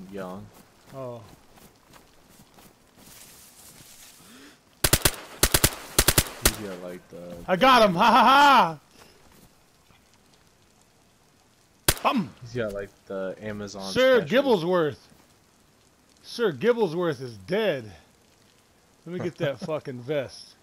young. Oh. He's got like the. I got him! Ha ha ha! He's got like the Amazon. Sir special. Gibblesworth. Sir Gibblesworth is dead. Let me get that fucking vest.